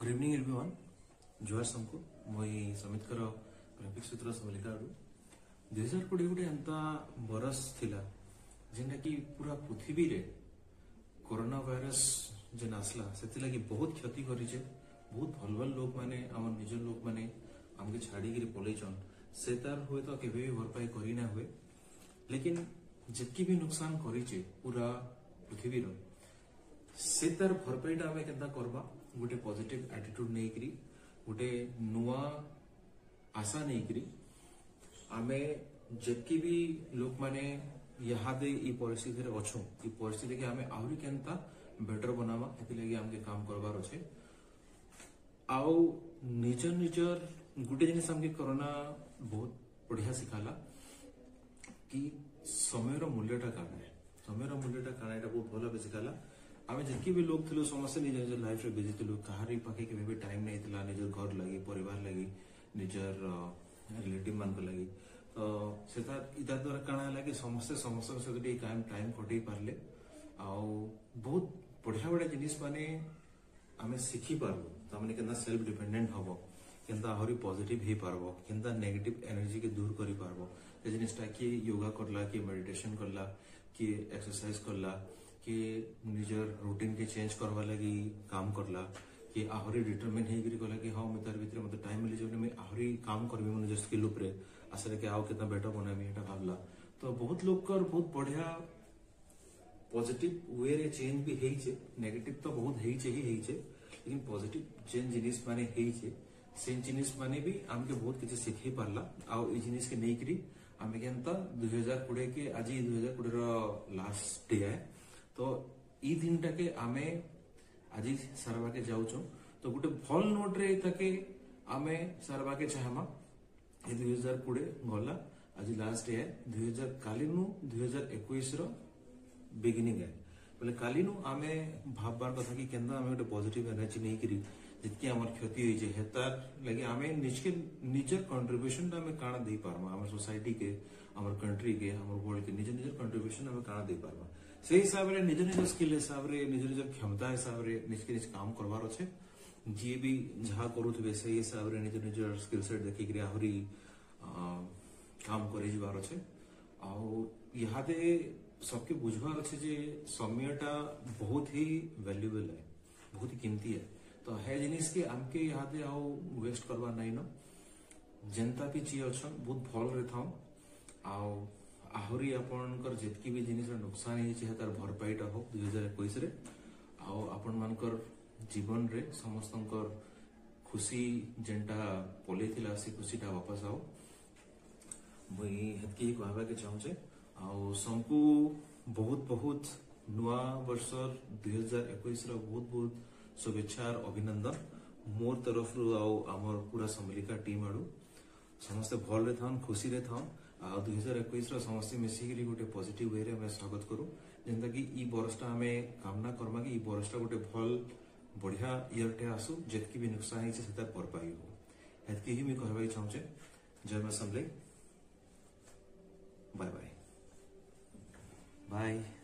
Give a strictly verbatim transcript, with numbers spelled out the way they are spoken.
Good evening everyone जुआर समको मुई समित कर ग्राफिक्स चित्र समलिका दुई हजार कोड़े गोटे एंता बरस थिला जेनटा कि पूरा पृथ्वी रे कोरोना वायरस जेन आसला से लगी बहुत क्षति करिचे। बहुत भल भल लोग माने आम निज लोग माने आमके छाड़ी पलैचन से तार हुए तो केवे भी भरपाई करी ना हुए, लेकिन जितकी भी नुकसान करिचे पूरा पृथ्वी रो से तार भरपाईटा आम के करवा गोटे पॉजिटिव एटीट्यूड नहीं करी गोटे नुआ आशा नहीं करी आमे जबकि भी लोक माने यहाँ दे ई परिस्थिति रे अच्छो ई परिस्थिति के आमे आहुरी केनता बेटर बनावा एति लगी हमके काम करबार अच्छे। आउ निजर निजर गोटे जिनिस हमके कोरोना बहुत बढ़िया सिखाला कि समय मूल्यटा काना है समय मूल्यटा काना एटा बहुत भल सिखाला। आम जितकी भी लोग थे समस्त निज निज लाइफ रे बिजी थे कहारी पाखे के भी टाइम नहीं था निजर घर लगी परिवार लगी निजर रिलेटिव मान लगी तो सेता इता द्वारा काना है कि समस्ते समस्त सहित टाइम टाइम कटई पारे आउ बहुत बढ़िया बढ़िया जिनिस माने आमे शिखी पारबो तामाने केनता सेल्फ डिपेंडेंट हबो केनता आहरी पॉजिटिव हे पारबो केनता नेगेटिव एनर्जी के दूर करी पारबो ए जिनिसटा कि योगा करला कि मेडिटेशन करला कि एक्सरसाइज करला कि निजर रूटीन के चेंज करवा लगी काम करला कि आहरी डिटरमिन हे करी कहला कि हां मैं तार भीतर मते टाइम मिले जे मैं आहरी काम करबी मन निज स्किल ऊपर आसले के आउ केतना बेटर बनाबी एटा भाबला तो बहुत लोग कर बहुत बढ़िया पॉजिटिव वे रे चेंज भी हेई छे नेगेटिव तो बहुत हेई छे ही हेई छे लेकिन पॉजिटिव चेंज जिनिस माने हेई छे सेम जिनिस माने भी हमके बहुत किछ सिखै पारला आ ई जिनिस के नै करी आमे केनता दो हज़ार बीस के आज दो हज़ार बीस रो लास्ट डे है तो ई दिन टाके आमे आज सारवा के जाऊचो तो गोटे भल नोट रे ताके आमे सारवा के चाहमा ए दो हज़ार बीस गला आज लास्ट डे है दो हज़ार काली नु दो हज़ार इक्कीस रो बिगिनिंग है बोले काली नु आमे भाबबार कथा कि केनदा आमे गोटे पॉजिटिव एनर्जी नहीं करी जितकी हमर क्षति होई जे हेतार लगे आमे निजके निजर कंट्रीब्यूशन ता आमे काना दे पारमा हमर सोसाइटी के हमर कंट्री के हमर वर्ल्ड के निज निजर कंट्रीब्यूशन आमे काना दे पारमा से हिसाब रे निज निज स्किल हिसाब रे निज निज क्षमता हिसाब रे निज के निज काम करबार अछि जे भी जहा करूथबे से हिसाब रे निज निज स्किल सेट देखि के आहुरी काम करे जिबार अछि आ यहाँ दे सबके बुझबार अछि जे समयटा बहुत ही वैल्यूएबल है बहुत ही कीमती है तो है जिनिस के आमके यहाँ दे आओ वेस्ट करवा नहीं न जनता भी ची अच्छन बहुत भल रे थाओ आओ आहरी आपनकर जितकी भी जिनिस नुकसान ही छे तार भरपाईटा हो दो हज़ार इक्कीस रे आओ आपन मानकर जीवन रे समस्तंकर खुशी जेंटा पले थिला से खुशीटा वापस आओ मुई हेतकी कहबा के चाहूचे आओ समकु बहुत बहुत नुआ वर्षर दो हज़ार इक्कीस रो बहुत बहुत शुभेच्छा और अभिनंदन मोर तरफ रु आओ आमर पूरा समलिका टीम आड़ू समस्ते भल रे थान खुशी रे थान आ दो हज़ार इक्कीस रो समस्ते मिसिकरी गोटे पॉजिटिव वे रे हम स्वागत करू जेंता कि ई बरसटा हमें कामना करमा कि ई बरसटा गोटे भल बढ़िया ईयर टे आसु जेतकी भी नुकसान हिचे सेता भरपाई हो हेतकी ही मैं कहबाई चाहूचे जय मां समले बाय बाय बाय।